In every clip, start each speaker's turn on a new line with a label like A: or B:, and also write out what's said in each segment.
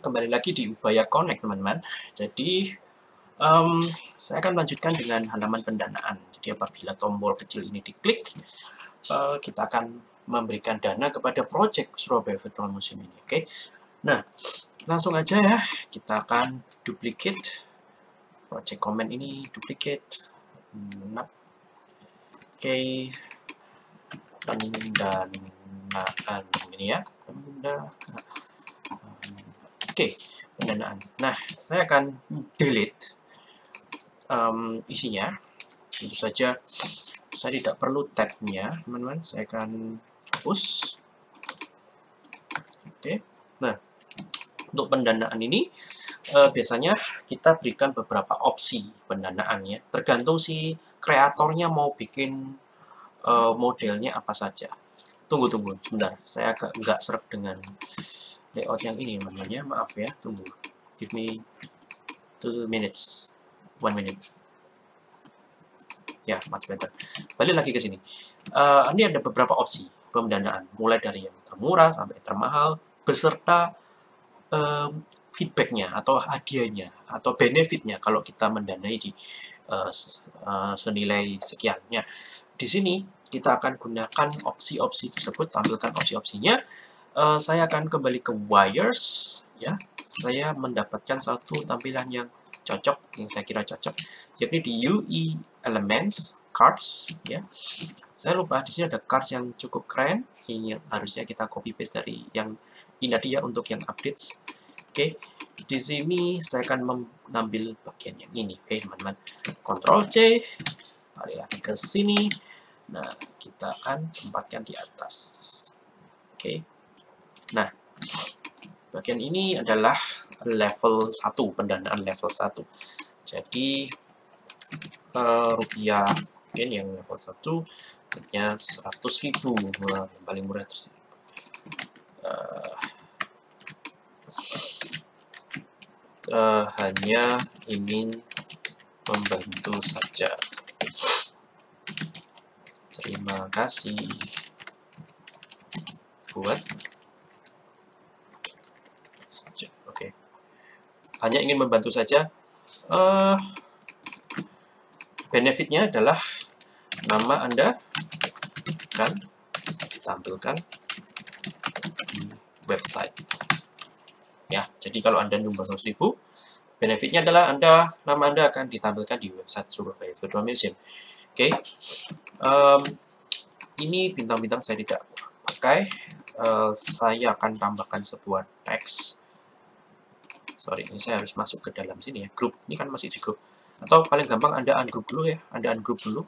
A: kembali lagi di Ubaya Connect teman-teman. Jadi saya akan lanjutkan dengan halaman pendanaan. Jadi apabila tombol kecil ini diklik, kita akan memberikan dana kepada proyek Surabaya Virtual Museum ini. Oke. Nah, langsung aja ya, kita akan duplicate proyek komen ini, duplicate. Oke, pendanaan ini ya, Oke, pendanaan. Nah, saya akan delete isinya. Tentu saja saya tidak perlu tab-nya, teman-teman. Saya akan hapus. Oke. Nah, untuk pendanaan ini biasanya kita berikan beberapa opsi pendanaannya. Tergantung si kreatornya mau bikin modelnya apa saja. Tunggu sebentar. Saya agak nggak serap dengan layout yang ini namanya, maaf ya, tunggu, give me 2 minutes, 1 minute ya, much better. Balik lagi ke sini. Ini ada beberapa opsi pendanaan, mulai dari yang termurah sampai termahal, beserta feedbacknya atau hadiahnya atau benefitnya kalau kita mendanai di senilai sekian. Ya, di sini kita akan gunakan opsi-opsi tersebut, tampilkan opsi-opsinya. Saya akan kembali ke wires ya. Saya mendapatkan satu tampilan yang cocok, yang saya kira cocok, yakni di UE Elements Cards ya. Saya lupa di sini ada cards yang cukup keren, ini harusnya kita copy paste dari yang ini tadi ya untuk yang updates. Oke, di sini saya akan mengambil bagian yang ini. Oke, teman-teman. Ctrl C, balik lagi ke sini. Nah, kita akan tempatkan di atas. Oke. Nah, bagian ini adalah level 1, pendanaan level 1. Jadi rupiah mungkin yang level 1 hanya 100.000, yang paling murah tersebut. Hanya ingin membantu saja. Terima kasih buat. Oke. Hanya ingin membantu saja. Benefitnya adalah nama Anda akan ditampilkan di website. Ya, jadi kalau Anda nyumbang 100.000, benefitnya adalah nama Anda akan ditampilkan di website Surabaya Virtual Museum. Oke. Ini bintang-bintang saya tidak pakai. Saya akan tambahkan sebuah teks. Sorry, ini saya harus masuk ke dalam sini ya. Grup, ini kan masih di grup. Atau paling gampang Anda ungroup dulu ya. Anda ungroup dulu.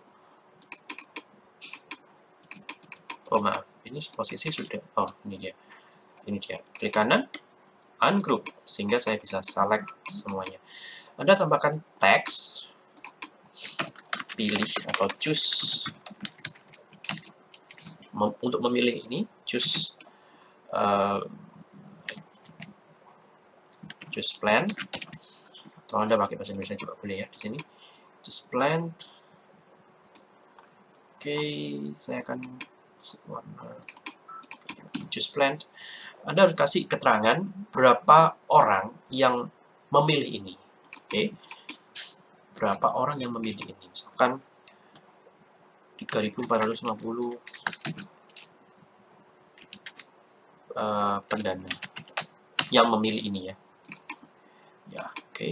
A: Oh maaf, ini posisi sudah. Oh, ini dia. Ini dia. Klik kanan, ungroup, sehingga saya bisa select semuanya. Anda tambahkan teks, pilih atau choose. Untuk memilih ini, choose plan, atau Anda pakai bahasa Indonesia juga boleh ya di sini. Choose plan. Oke, saya akan warna choose plan. Anda harus kasih keterangan berapa orang yang memilih ini. Oke, berapa orang yang memilih ini? Misalkan 3.450 pendana yang memilih ini ya. Ya, oke.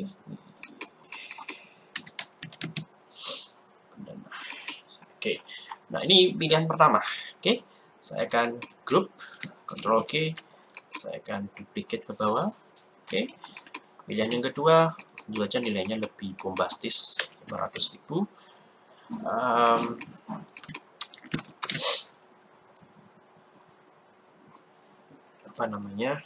A: Pendana. Oke. Nah, ini pilihan pertama. Oke. Saya akan group, Ctrl K. Saya akan duplicate ke bawah. Oke. Pilihan yang kedua, tentu saja nilainya lebih bombastis, 500.000. Apa namanya?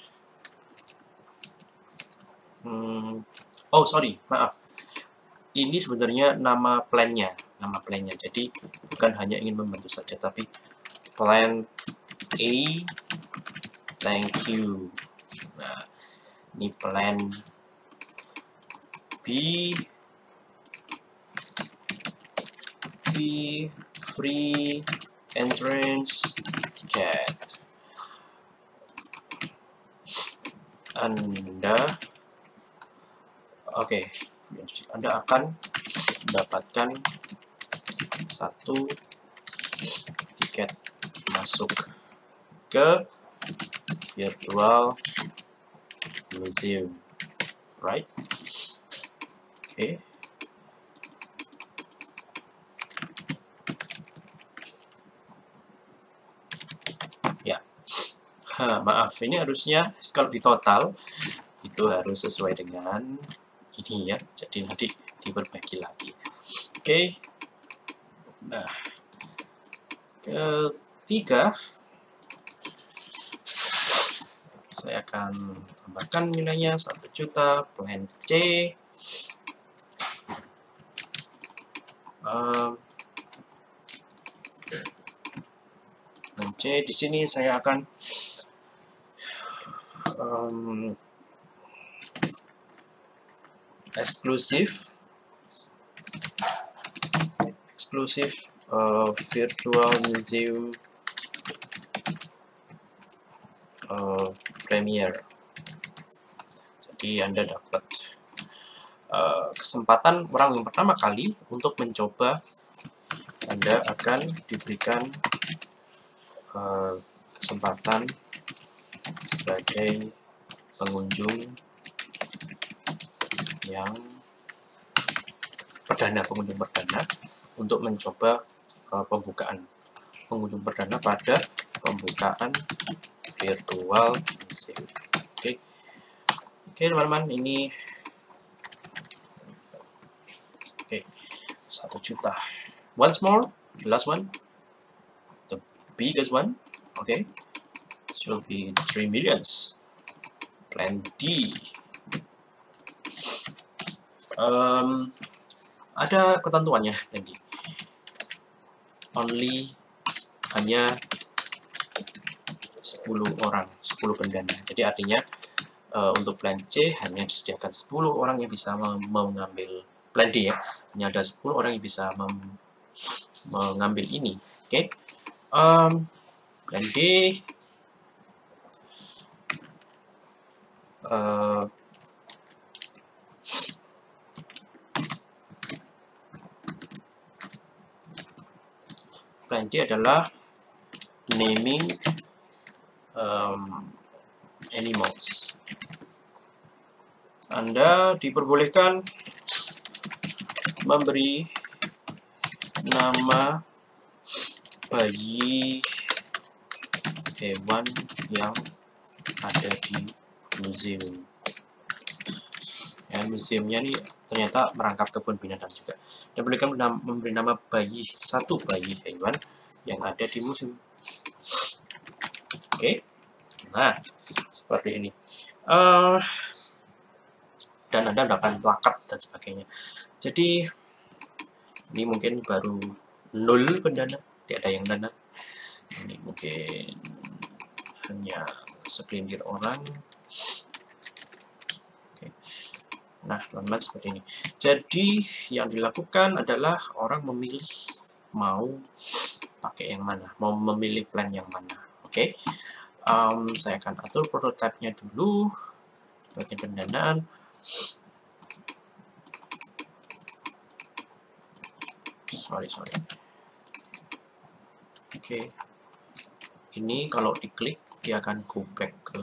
A: Oh sorry, maaf. Ini sebenarnya nama plannya, Jadi bukan hanya ingin membantu saja, tapi plan A, thank you. Nah, ini plan B, free entrance ticket. Anda Anda akan mendapatkan 1 tiket masuk ke virtual museum, right? Ya, maaf, ini harusnya kalau di total itu harus sesuai dengan ini ya, jadi nanti diperbaiki lagi. Nah, ketiga, saya akan tambahkan nilainya 1 juta, plan C. Plan C di sini saya akan eksklusif virtual museum Premier. Jadi Anda dapat kesempatan orang yang pertama kali untuk mencoba. Anda akan diberikan kesempatan sebagai pengunjung yang pengunjung perdana untuk mencoba pengunjung perdana pada pembukaan virtual museum. Oke, teman-teman, ini 1 juta. Once more, the last one, the biggest one. Should be 3 millions. Plan D. Ada ketentuannya tadi. Hanya 10 orang, 10 pendana. Jadi artinya untuk plan C hanya disediakan 10 orang yang bisa mengambil plan D ya. Hanya ada 10 orang yang bisa mengambil ini. Plan D plan D adalah naming animals. Anda diperbolehkan memberi nama bayi hewan yang ada di museum. Ya, museumnya ini ternyata merangkap kebun binatang juga. Dan bolehkan memberi nama satu bayi hewan yang ada di museum. Nah, seperti ini. Dan Anda mendapatkan plakat dan sebagainya. Jadi ini mungkin baru 0 pendana, tidak ada yang dana. Ini mungkin hanya segelintir orang. Nah, teman-teman, seperti ini. Jadi yang dilakukan adalah orang memilih mau pakai yang mana, mau memilih plan yang mana. Saya akan atur prototipenya dulu bagian pendanaan. Sorry. Ini kalau diklik dia akan go back ke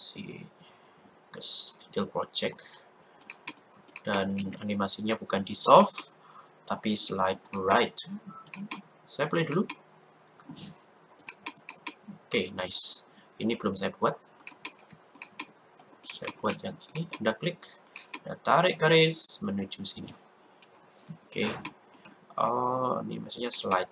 A: detail project, dan animasinya bukan di soft tapi slide right. Saya play dulu. Nice. Ini belum saya buat. Saya buat yang ini. Anda klik, Anda tarik garis menuju sini. Animasinya slide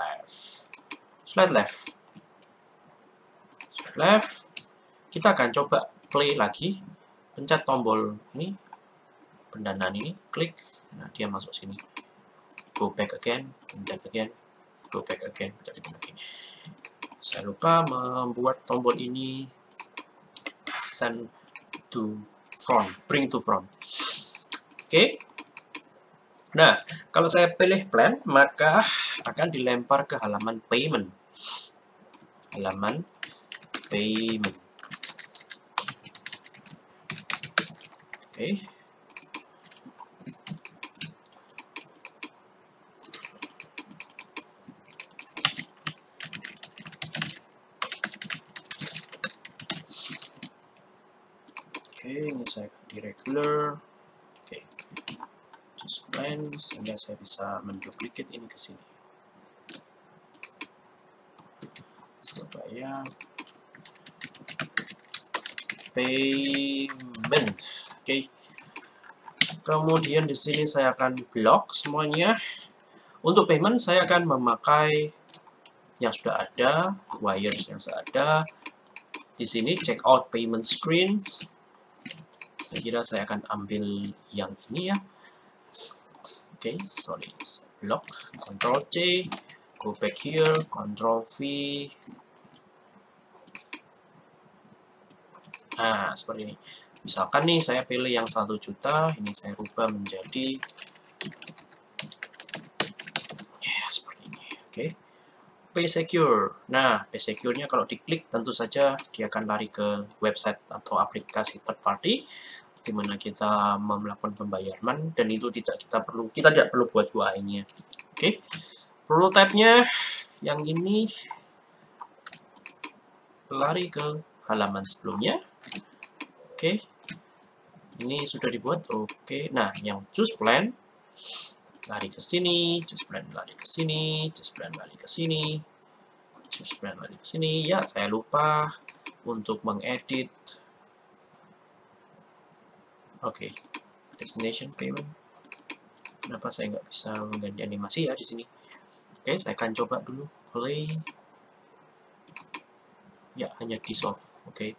A: left. Kita akan coba play lagi. Pencet tombol ini, pendanaan ini, klik. Nah, dia masuk sini. Go back again, pencet again, go back again, pencet again. Saya lupa membuat tombol ini send to front, bring to front. Nah, kalau saya pilih plan, maka akan dilempar ke halaman payment. Oke. Oke, ini saya di regular. Oke, just plan sehingga saya bisa menduplikat ini ke sini. Surabaya payment. Oke. Kemudian di sini saya akan blok semuanya. Untuk payment saya akan memakai yang sudah ada, wires yang sudah ada. Di sini check out payment screens. Saya kira saya akan ambil yang ini ya. Oke, sorry, block, Ctrl C, go back here, Ctrl V. Nah, seperti ini. Misalkan nih saya pilih yang 1 juta, ini saya rubah menjadi ya, seperti ini. Oke. Pay Secure. Nah, Pay Secure-nya kalau diklik tentu saja dia akan lari ke website atau aplikasi third party di mana kita melakukan pembayaran dan itu kita tidak perlu buat UI-nya. Oke. Prototype-nya yang ini lari ke halaman sebelumnya. Oke, ini sudah dibuat. Oke, nah yang choose plan lari ke sini, choose plan lari ke sini, choose plan lari ke sini, choose plan lari ke sini. Ya, saya lupa untuk mengedit. Oke, destination payment. Kenapa saya nggak bisa mengganti animasi ya di sini? Oke, saya akan coba dulu play. Ya, hanya dissolve. Oke.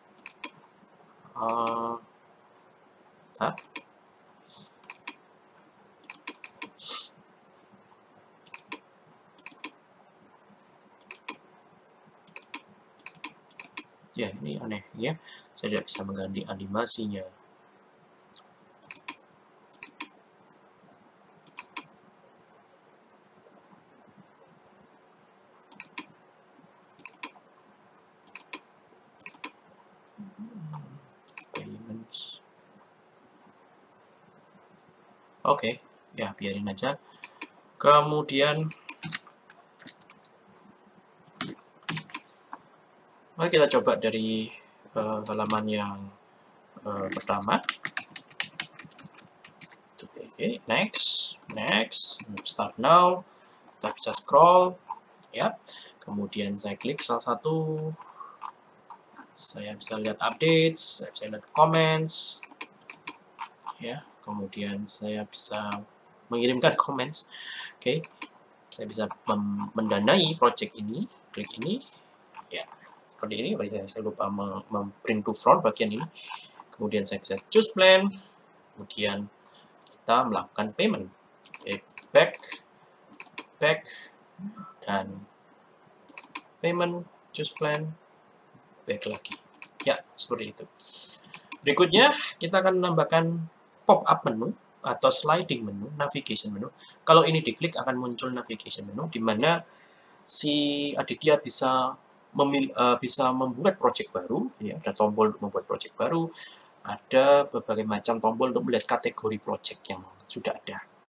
A: Ya, ini aneh ya. Saya tidak bisa mengganti animasinya. Payments. Oke, ya biarin aja. Kemudian mari kita coba dari halaman yang pertama. Oke, next, start now. Kita bisa scroll, ya. Kemudian saya klik salah satu. Saya bisa lihat updates, saya bisa lihat comments, ya. Kemudian saya bisa mengirimkan comments. Oke, saya bisa mendanai project ini, klik ini, ya. Seperti ini, saya lupa bring to front bagian ini. Kemudian saya bisa choose plan, kemudian kita melakukan payment. Oke, back, dan payment, choose plan, back lagi. Ya, seperti itu. Berikutnya, kita akan menambahkan pop-up menu atau sliding menu, navigation menu. Kalau ini diklik akan muncul navigation menu, di mana si Aditya bisa membuat project baru, ya, ada tombol untuk membuat project baru, ada berbagai macam tombol untuk melihat kategori project yang sudah ada.